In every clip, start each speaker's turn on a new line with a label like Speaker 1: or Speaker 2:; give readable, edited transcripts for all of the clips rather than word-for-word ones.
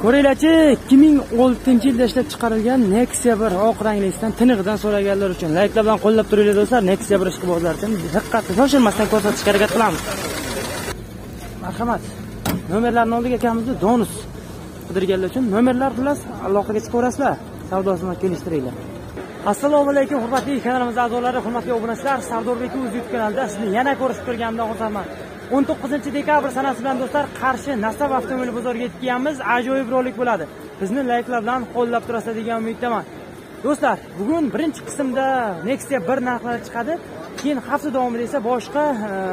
Speaker 1: Ko'ringlarchi, 2006-yilda ishlab chiqarilgan Nexia 1 oq ranglisidan tinig'idan so'raganlar uchun layklar bilan qo'llab turinglar do'stlar. Nexia 1 ishqibozlar uchun diqqatni shoshilmasdan ko'rsatishga harakat qilamiz. Marhamat. Nomerlarni oldiga akamizni Donus qidirganlar uchun nomerlar bilan aloqaga chiqaverasizlar. Savdosini kelishtiringlar. Assalomu alaykum hurmatli kanalimiz a'zolari, hurmatli obunachilar. Sardorbek YouTube kanalida sizni yana ko'rishib turganimdan xursandman. 19-dekabr sanasi bilan do'stlar Qarshi Nasaf avtomobil bozoriga yetib kelganmiz. Ajoyib rolik bo'ladi. Bizni layklar bilan qo'llab turasiz degan umiddaman. Do'stlar, bugun birinchi qismda Nexia 1 narxlari chiqadi. Keyin hafta davomida esa boshqa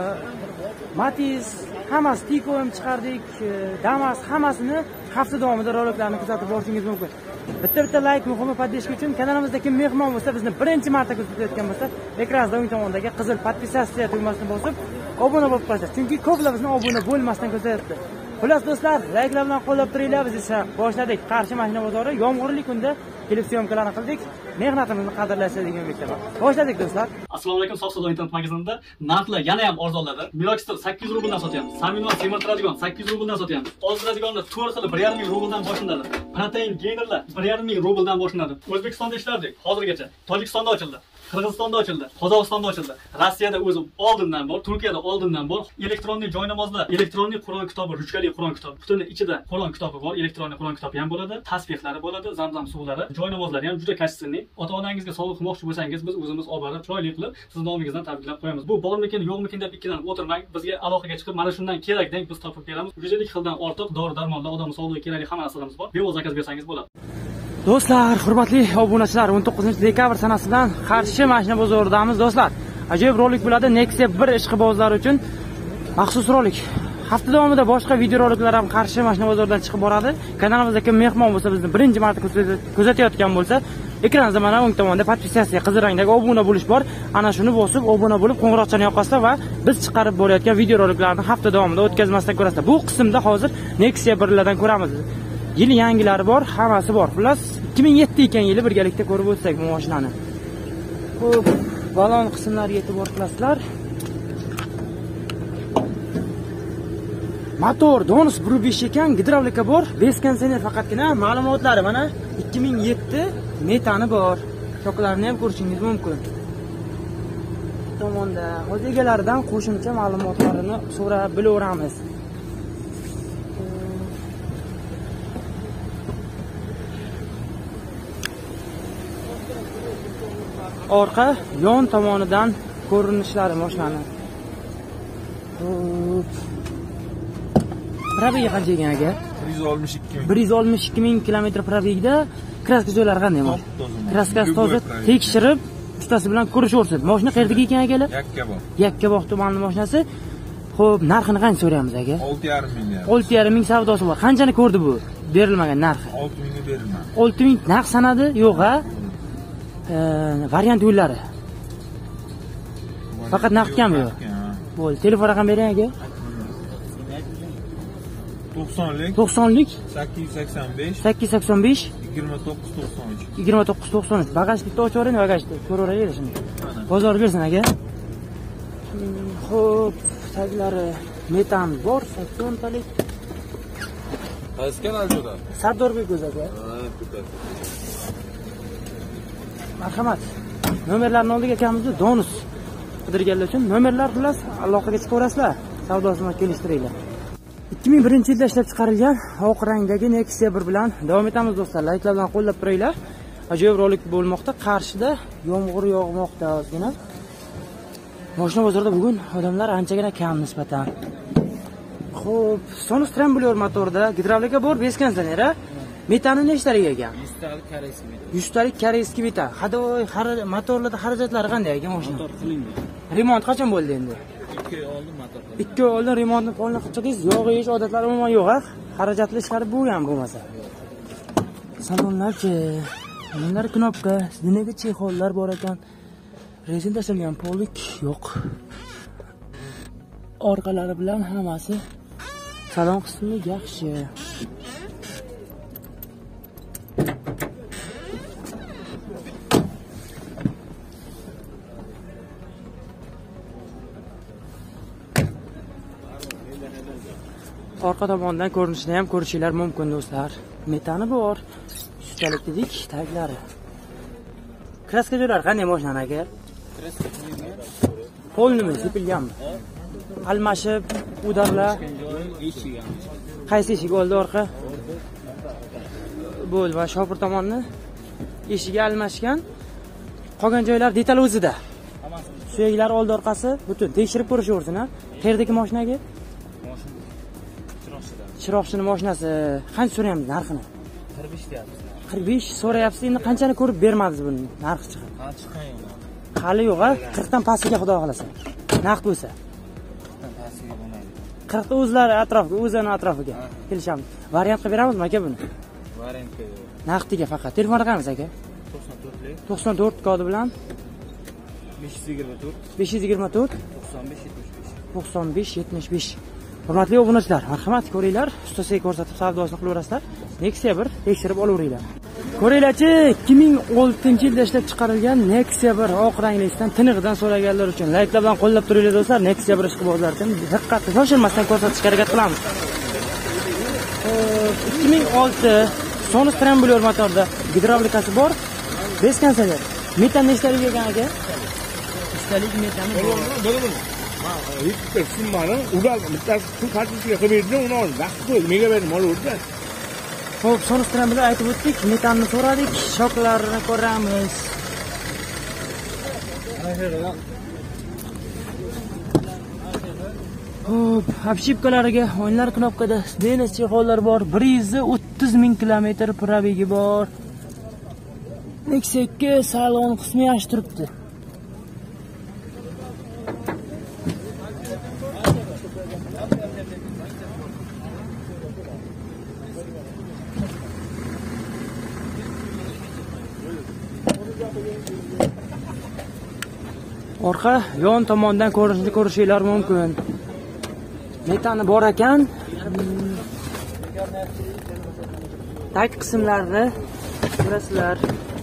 Speaker 1: Matiz, hammasi Tiko ham chiqardik, Damas hammasini hafta davomida roliklarni kuzatib borishingiz mumkin. Bitta layk muhimi podpishka uchun. Kanalimizda kim mehmon bo'lsa, bizni birinchi marta kuzatayotgan bo'lsa, ekranda o'ng tomondagi qizil podpisatsiya tugmasini bosib obuna bo'lib qolasiz. Chunki ko'plar bizni obuna bo'lmasdan kuzatyapti. Xullas do'stlar, layklar bilan qo'llab turinglar. Biz esa boshladik. Qarshi mashina bozori yomg'irli kunda kelib syomkalarni qildik. Mehnatimizni qadrlaysiz degan umiddaman. Boshladik do'stlar.
Speaker 2: Assalomu alaykum, Sof savdo internet magazinida narxlar yana ham arzonladi. Milokster 800 rubldan sotyapmiz. Saminova semirtiradigan 800 rubldan sotyapmiz. Ozdiradiganlar 4 xil 1,5 rubldan boshlanadi. Protein geynerlar 1,5 rubldan boshlanadi. O'zbekistonda ishlardik hozirgacha. Tojikistonda ochildi. Qirg'izistonda ochildi, Qozog'istonda ochildi. Rossiyada o'zi oldindan bor, Turkiyada oldindan bor. Elektronli joynamozlar, elektronli Qur'on kitobi, ruchkali Qur'on kitobi. Butun ichida Qur'on kitobi bor, elektronli Qur'on kitobi ham bo'ladi, tasbehlar bo'ladi, zamzam suvlari, joynamozlar ham juda kashsinli. Ota-onangizga sovg'a qilmoqchi bo'lsangiz, biz o'zimiz olib borib, chiroyli qilib, siz nomingizdan tabriklab qo'yamiz. Bu bormikin, yo'qmikin deb ikkilanib o'tirmang. Bizga aloqaga chiqib, mana shundan kerak deng biz topib beramiz. 150 xildan ortiq dori-darmonlar, odam sog'ligiga kerakli hamma narsalarimiz bor. Bevoz zakaz bersangiz bo'ladi.
Speaker 1: Do'stlar, hurmatli obunachilar, 19-dekabr sanasidan Qarshi mashina bozoridamiz do'stlar. Ajoyib rolik bo'ladi. Nexia 1 ishqibozlari uchun maxsus rolik. Hafta davomida boshqa video roliklar ham Qarshi mashina bozoridan chiqib boradi. Kanalimizda kim mehmon bo'lsa, bizni birinchi marta kuzatayotgan bo'lsa, ekranimizda mana o'ng tomonda podpisatsiya qizil rangdagi obuna bo'lish bor. Ana shuni bosib, obuna bo'lib qo'ng'iroqchani yoqasizlar va biz chiqarib borayotgan video roliklarni hafta davomida o'tkazmasdan ko'rasizlar. Bu qismda hozir Nexia 1lardan ko'ramiz. Yil yangilari bor, hammasi bor. Xullas 2007 ekan yili birgalikda ko'rib o'tsak bu mashinani. Xo'p, balon qismlariga e'tibor qilasizlar. Motor Donus 1.5 ekan, gidravlika bor, bes konditsioner faqatgina. Ma'lumotlari mana 2007 metani bor. Shoklarini ham ko'rishingiz mumkin. Tomonda o'z egalaridan qo'shimcha ma'lumotlarini so'rab bilaveramiz. Orqa yon tomonidan ko'rinishlari mashinani. Probegi qancha ekan aka? 162 ming kilometr probegda. Kraska joylari qanday bu? Kraskasi toza, tekshirib, ustasi bilan ko'rishaversin. Mashina qayerdagi ekan akalar? Yakkabog' tumanli mashinasi. Xo'p, narxini qancha so'raymiz aka?
Speaker 3: 6,5 ming.
Speaker 1: 6,5 ming savdosi bor. Qanchani ko'rdi bu? Berilmagan narxi.
Speaker 3: 6 mingga berilmadi.
Speaker 1: 6 ming narx sanadi, yo'q ha? Variant yo'llari. Faqat naqdmi yo'q? Bo'ldi. Telefon raqam bering aka.
Speaker 3: 90lik
Speaker 1: 885 2993. Bagajlikni ochib yuboring, bagajni ko'raveraylik shuni. Bozor bersin aka. Xo'p, taglari metan bor, 80 talik.
Speaker 3: Qaysi kanal jo'da?
Speaker 1: Sardorbek o'zi aka. Marhamat. Nomerlarni oldiga akamizni Donus qidirganlar uchun nomerlar bilan aloqaga chiqaverasizlar. Savdosini kelishtiringlar. 2001-yilda ishlab chiqarilgan oq rangdagi Nexia 1 bilan davom etamiz do'stlar. Layklar bilan qo'llab turinglar. Ajoyib rolik bo'lmoqda. Qarshida yomg'ir yog'moqda ozgina. Mashina bozorida bugun odamlar anchagina kam nisbatan. Xo'p, Sonus Trembler motorda gidravlika bor, bes konditsioner. Metani nechtalik ekan?
Speaker 4: 100 talik koreyskiy metan.
Speaker 1: 100 talik koreyskiy metan. Hadoy, motorlarda xarajatlari qanday ekan mashina?
Speaker 4: Motor qilingan.
Speaker 1: Remont qachon bo'ldi endi?
Speaker 4: 2 oy oldin motor qilingan.
Speaker 1: 2 oy oldin remontni qo'lni qilchadingiz, yog' yeyish odatlari umuman yo'q, ha? Xarajatli ishlari bu ham bo'lmasa. Salonlarchi, bunlar knopka, dinagi chexollar bor ekan. Rezin tashlangan polik yo'q. Orqalari bilan hammasi salon qismi yaxshi. Orqa tomondan ko'rinishini ham ko'rishinglar mumkin do'stlar. metani bor. Suchalik dedik, taglari. Kraska joylari qanday mashinani aka?
Speaker 4: Kraska qilingan.
Speaker 1: Qo'l nima sepilganmi? Almashib, udarlar.
Speaker 4: Eshik ham.
Speaker 1: Qaysi eshik oldi orqa? Bo'l va shopir tomonni eshigi almashgan. Qolgan joylar detal o'zida. Suyaklar oldi orqasi butun tekshirib ko'rishaversin ha. Qayerdagi mashinaga?
Speaker 4: Mashina
Speaker 1: Chiroqchini mashinasi. Qancha so'rayapmiz narxini?
Speaker 4: 45 deyapmiz.
Speaker 1: 45 so'rayapsiz. Endi qanchani ko'rib bermadingiz buni narxi chiqib?
Speaker 4: Ha, chiqqan yo'q.
Speaker 1: Hali yo'q ha. 40 dan pastiga xudo xolasa. Naqd bo'lsa. 40 ta o'zlari atrofiga, o'zini atrofiga kelishamiz. Variant qilib beramizmi aka buni?
Speaker 4: Variantga yo'q.
Speaker 1: Naqdiga faqat. Telefon raqamingiz aka? 94 kodi bilan
Speaker 4: 524
Speaker 1: 524
Speaker 4: 95 75.
Speaker 1: 95 75. Hurmatli obunachilar, marhamat ko'ringlar, ustasiga ko'rsatib savdosini qilaverasizlar. Nexia 1 tekshirib olaveringlar. Ko'ringlarchi, 2006-yilda ishlab chiqarilgan Nexia 1 oq ranglisidan tiniqdan so'raganlar uchun layklar bilan qo'llab turinglar do'stlar. Nexia 1 ishqibozlar uchun diqqatli shoshilmasdan ko'rsatishga harakat qilamiz. 2006 Sonus Trembler motorda gidravlikasi bor. Beskansalar. Metan nechtalik ekan aka? Ustalik metani bor.
Speaker 5: Bitta summani ular bittasi pul kartochkaga qilib berdim, uni olib vaqt qo'ydi, menga berdim, olaverdi.
Speaker 1: Xo'p, Sonus Trembler aytib o'tdik, metanni so'radik, shoklarini ko'ramiz. Xo'p, obshipkalariga o'yinlar knopkada DNS chexollar bor. 130 ming kilometr probegi bor. Nexia 2 salon qismi yaxshi turibdi. Orqa yon tomondan ko'rishinglar mumkin. Metani bor ekan. Tag qismlarini ko'rasizlar.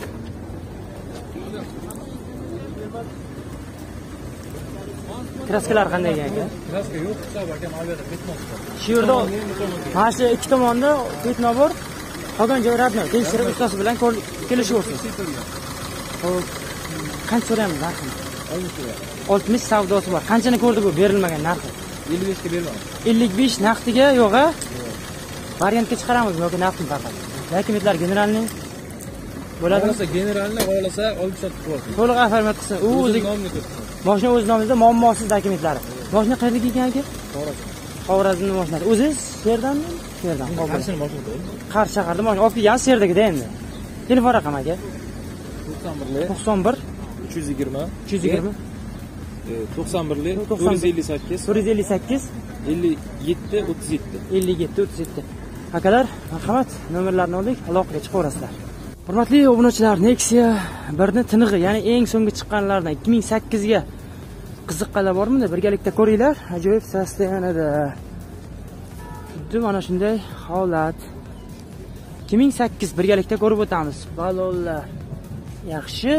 Speaker 1: Kraskalar qanday ekan?
Speaker 3: Kraska yo'q, hisob akam albatta ketmoqda.
Speaker 1: Shu yerda mana shu ikki tomonda petno bor. Qolgan joy radno. Tekshirib ustasi bilan kelishaversin. Xo'p. Qancha so'rayapmiz narxini? 60 savdosi bor. Qanchani ko'rdi bu berilmagan narxi?
Speaker 3: 55 ga bermam.
Speaker 1: 55 naqdiga yo'q-a? Variantga chiqaramizmi yoki naqdmi faqat? Dokumentlar generalniy bo'ladimi?
Speaker 3: Xohlasa generalni, xohlasa olib sotib qo'ysin.
Speaker 1: To'liq aformat qilsin. U o'zi
Speaker 3: nomini ko'rsin.
Speaker 1: mashina o'z nomingizda, muammosiz dokumentlari. Mashina qayerda ekan aka? Xorazmning mashinasi. O'zingiz yerdanmi? Yerdan.
Speaker 3: Qarshini mashina.
Speaker 1: Qarshi shaharda mashina olib kelgansiz yerdagida endi. Telefon raqami aka? 91
Speaker 3: 320
Speaker 1: 320
Speaker 3: 91 458
Speaker 1: 458
Speaker 3: 57 37.
Speaker 1: 57 37. Akalar, marhamat, nomerlarni oldik, aloqaga chiqaverasizlar. Hurmatli obunachilar, Nexia 1 ni tinig'i, ya'ni eng so'nggi chiqqanlardan 2008 ga qiziqqanlar bormi? Birgalikda ko'ringlar. Ajoyib sostoyanida. Xuddi mana shunday holat. 2008 birgalikda ko'rib o'tamiz. Balonlar yaxshi.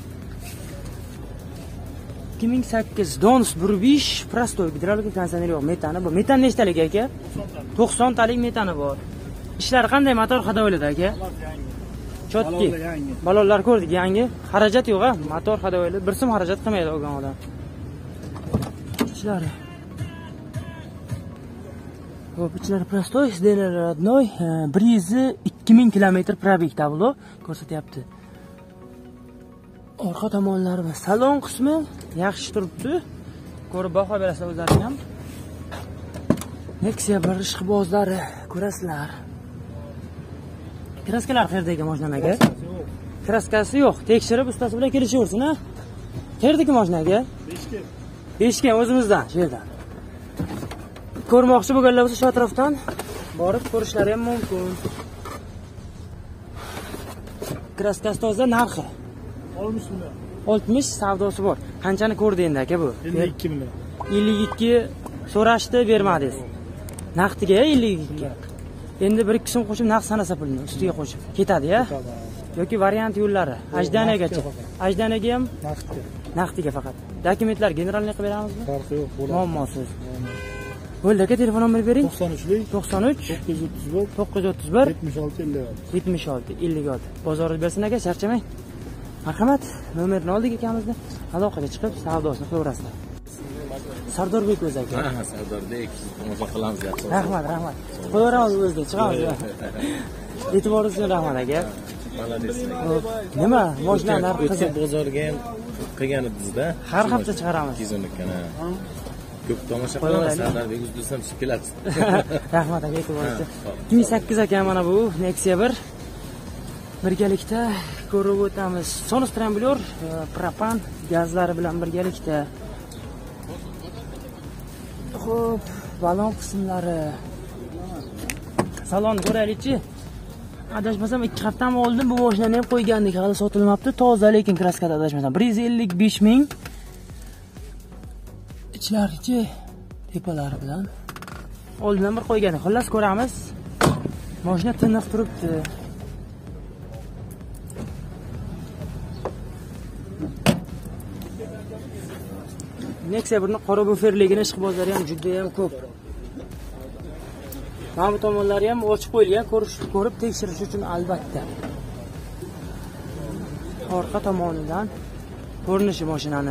Speaker 1: 2008 Donus 1.5 prostoy gidravlik konditsioner yo'q, metani bor. Metan nechtalik aka? 90 talik metani bor. Ishlari qanday, motor hadoylida aka? Chotki. Balonlar ko'rdik, yangi. Xarajat yo'q-a? Motor hadoyli. Bir so'm xarajat qilmaydi olgan odam. Ishlari. Xo'p, ichlari prostoy, SDNR родной, 120 km probeg tablo ko'rsatyapti. Orqa tomonlari va salon qismi yaxshi turibdi. Ko'rib baho berasizlar o'zlaring ham. Nexia 1 ishqibozlari ko'rasizlar. Kraskalar qayerdagi mashinaga? Kraskasi yo'q. Tekshirib ustasi bilan kelishaversin, ha? Qayerdagi mashinaga? Beshga o'zimizdan, shu yerdan. Ko'rmoqchi bo'lganlar bo'lsa, shu atrofdan borib ko'rishlari ham mumkin. Kraskasi toza, narxi 60 savdosi bor. Qanchani ko'rdi endi aka bu?
Speaker 5: 52 million.
Speaker 1: 52 so'rashdi, bermadingiz. Naqdiga 52. Endi 1-2 so'm qo'shib naqd sanasa pulni ustiga qo'shib ketadi-ya. Yoki variant yo'llari Ajdanaga. Ajdanaga ham naqdiga faqat. Dokumentlar generalniy qilib beramizmi?
Speaker 5: Farqi yo'q, bo'ladi.
Speaker 1: Muammosiz. Bo'ldi aka, telefon nomer bering.
Speaker 5: 93lik
Speaker 1: 93
Speaker 5: 931
Speaker 1: 931
Speaker 5: 76 56.
Speaker 1: 76 bozoringiz bersin aka, charchamang. Marhamat, nomerni oldik akamizni. Aloqaga chiqib savdosini qilaverasizlar. Sardorbek o'zi aka.
Speaker 3: Ha, Sardordek. Tomosha qilamiz yaxshi.
Speaker 1: Rahmat. Qo'yaveramiz o'zida, chiqamiz. E'tiboringiz uchun rahmat aka.
Speaker 3: Malades.
Speaker 1: Nima? Mashina narxi
Speaker 3: O'tgan bozorga ham qilgan edingiz-da.
Speaker 1: har hafta chiqaramiz.
Speaker 3: Kizonikana. Ko'p tomosha qilamiz. Sardordek o'zingizdan chiqib kelasiz.
Speaker 1: Rahmat aka, e'tiboringiz uchun. 2008 aka mana bu Nexia 1. Birgalikda ko'rib o'tamiz. Sonostrambulyor, propan gazlari bilan birgalikda. Xo'p, balon qismlari. Salon ko'raylikchi. Adashmasam 2 haftami oldin bu mashinani ham qo'ygandik, hali sotilmabdi. Toza, lekin kraskada adashmasam 155 ming. Ichlarichi, tepalari bilan oldindan bir qo'ygandik. Xullas ko'ramiz. Mashina tiniq turibdi. Nexia 1ning qora buferligini ishqibozlari ham juda ham ko'p. Mana bu tomonlari ham ochib qo'yilgan, ko'rib tekshirish uchun albatta. Orqa tomonidan ko'rinishi mashinani.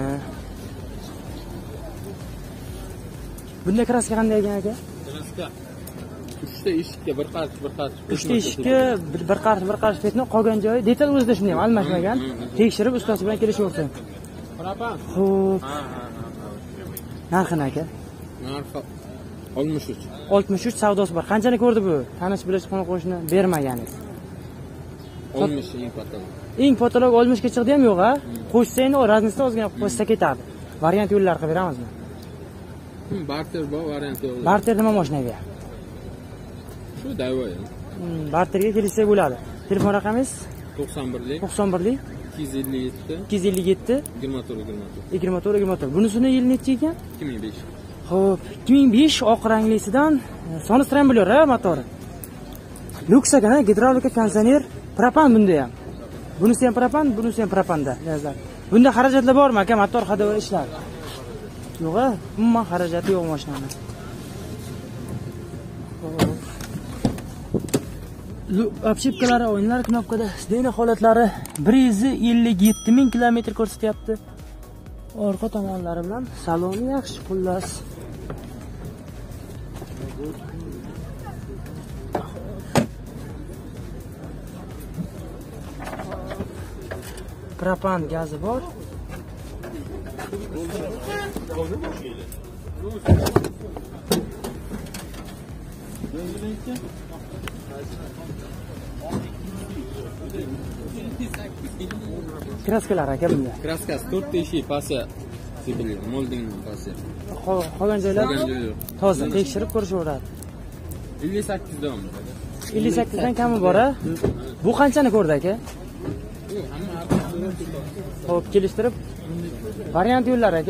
Speaker 1: Bunda kraska qanday ekan aka?
Speaker 3: Kraska 3 ta eshikka bir qarsh.
Speaker 1: 3 ta eshikka bir qarsh petni, qolgan joyi detal o'zida shunday ham almashmagan. Tekshirib ustasi bilan kelishaversin.
Speaker 3: Propan.
Speaker 1: Xo'p. Narxini aka?
Speaker 3: Narxi 63.
Speaker 1: 63 savdosi bor. Qanchani ko'rdi bu? Tanish bilish qo'shni bermaganingiz.
Speaker 3: 60 eng patolog.
Speaker 1: Eng patolog 60 ga chiqdi ham yo'q a? Qo'shsa endi raznisda ozgina qo'shsa ketadi. Variant yo'llar qilib beramizmi?
Speaker 3: Barter bor, variant yo'q.
Speaker 1: Barter nima mashinaga?
Speaker 3: Shu davoy.
Speaker 1: Barterga kelishsa bo'ladi. Telefon raqamingiz?
Speaker 3: 91lik
Speaker 1: 91lik
Speaker 3: 257
Speaker 1: 257
Speaker 3: 24.
Speaker 1: Bunisini yil necha ekan?
Speaker 3: 2005.
Speaker 1: Xo'p, 2005 oq ranglisidan Sonostrambulyor motori. Luks ekan, gidravlika, konditsioner, propan bunda ham. Bunisi ham propan, bunisi ham propanda. Yazlar. Bunda xarajatlar bormi aka? Motor hadava ishlar. Yo'q, umuman xarajati yo'q mashinani. Obshipkalari, o'yinlar, knopkada sidena holatlari 157 ming kilometr ko'rsatyapti. Orqa tomonlari bilan saloni yaxshi, xullas. Propan gazi bor. Kraskalar aka bunda.
Speaker 3: Kraskasi 4 eshik pasi sibilgan, molding pasi.
Speaker 1: Qolgan joylar toza, tekshirib ko'rishaveradi.
Speaker 3: 58 dan.
Speaker 1: 58 dan kami bor a? Bu qanchani ko'rdi aka? Xo'p, kelishtirib variant yo'llar aka.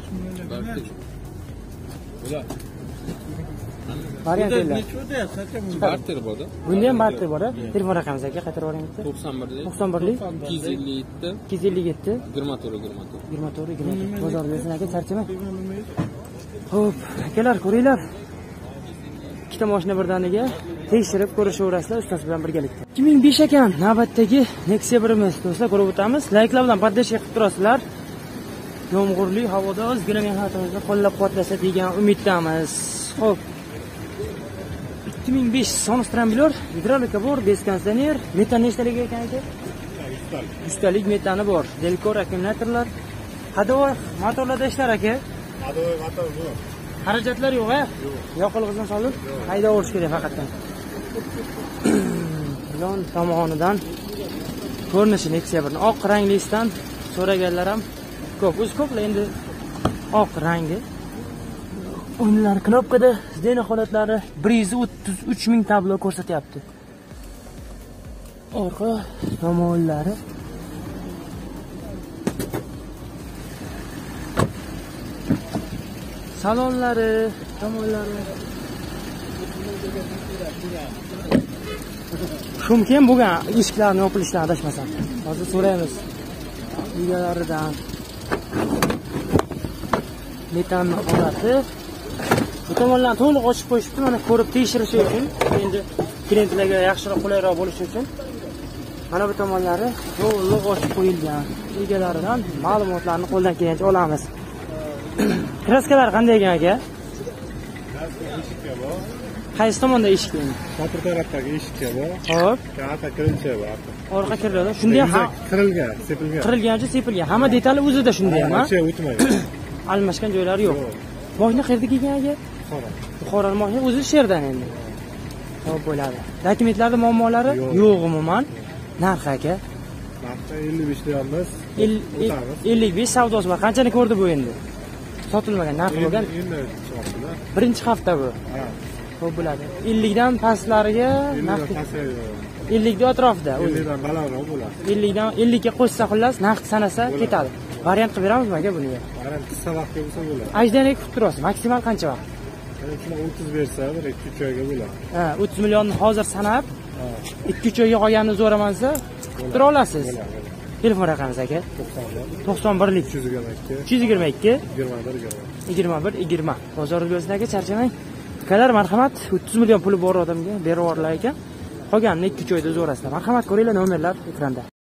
Speaker 1: Variant yo'llar.
Speaker 3: Barter bor-da.
Speaker 1: Bunda ham barter bor a? Telefon raqamingiz aka, qaytarib yuboring bitta.
Speaker 3: 91lik
Speaker 1: 257
Speaker 3: 24.
Speaker 1: Bozor bersin aka, charchamang. Xo'p, akalar ko'ringlar. Ikkita mashina birdaniga tekshirib ko'rishaverasizlar ustasi bilan birgalikda. 2005 ekan navbatdagi Nexia 1imiz. Do'stlar, ko'rib o'tamiz. Layklar bilan podpishka qilib turasizlar. Yomg'irli havoda o'zgina mehnatimizni qo'llab-quvvatlasa degan umiddamiz. Xo'p. 2005 Sonostrambulyor, gidravlika bor, bez konditsioner, metan nechtalik ekan aka? 100 talik metani bor. Delkor akkumulyatorlar. Hadava motorlarda ishlar aka.
Speaker 5: Hadava motor yo'q.
Speaker 1: Xarajatlar yo'q a? Yoqilg'idan solib haydaverish kerak faqatdan. Yon tomonidan ko'rinishi Nexia 1 oq ranglisidan so'raganlar ham ko'p. O'zi ko'plar endi oq rangi. O'yinlar knopkada sidena holatlari 133 ming tablo ko'rsatyapti. Orqa tomonlari salonlari, tomonlari shumken bo'lgan eshiklarni yopilishidan adashmasam. Hozir so'raymiz. Egalaridan metan holati Bu tomonlarni to'liq ochib qo'yishibdi, mana ko'rib tekshirish uchun, endi klientlarga yaxshiroq qulayroq bo'lishi uchun. Mana bu tomonlari to'liq ochib qo'yilgan. Egalaridan ma'lumotlarni qo'ldan kelgancha olamiz. Kraskalar qanday ekan aka?
Speaker 5: Eshikka bor.
Speaker 1: Qaysi tomonda eshik endi?
Speaker 5: Motor tarafdagi eshikka bor.
Speaker 1: Xo'p,
Speaker 5: Orqa kirilcha bor.
Speaker 1: orqa kiriladi. Shunda ham
Speaker 5: Kirilgan, sepilgan.
Speaker 1: qirilgancha sepilgan. Hamma detali o'zida shunday ham.
Speaker 5: O'sha o'tmaydi.
Speaker 1: Almashgan joylari yo'q. Moshina qayerda kelgan aka? Buxoro moshina o'zi sherdan endi. Xo'p bo'ladi. Dokumentlarda muammolari yo'q umuman. Narxi aka?
Speaker 5: Narxi 55 deyapmiz.
Speaker 1: 55 savdosi bor. Qanchani ko'rdi bu endi? Sotilmagan, narxi bo'lgan.
Speaker 5: Endi chiqmoqda.
Speaker 1: Birinchi hafta bu.
Speaker 5: Ha.
Speaker 1: Xo'p bo'ladi. 50 dan pastlariga narxi 50 dan atrofida.
Speaker 5: 50 dan balandroq bo'ladi.
Speaker 1: 50 dan 50 ga qo'shsa xullas narx sanasa ketadi. Variant qilib beramizmi aka buni?
Speaker 5: Mana qisqa vaqtga bo'lsa bo'ladi.
Speaker 1: Ajdaniga kutib turasiz. Maksimal qancha vaqt?
Speaker 5: Mana 30 bersa, bir 2-3 oyga bo'ladi.
Speaker 1: Ha, 30 millionni hozir sanab, 2-3 oyga qolganini zo'raman desa, kutib tura olasiz. Telefon raqamingiz aka? 91lik
Speaker 5: 322
Speaker 1: 21 20. Bozor bo'lsin aka, charchamang. Ukalar marhamat, 30 million puli bor odamga berib yuborlar ekan. Qolganini 2-3 oyda zo'rasizlar. Marhamat, ko'ringlar, nomerlar ekranda.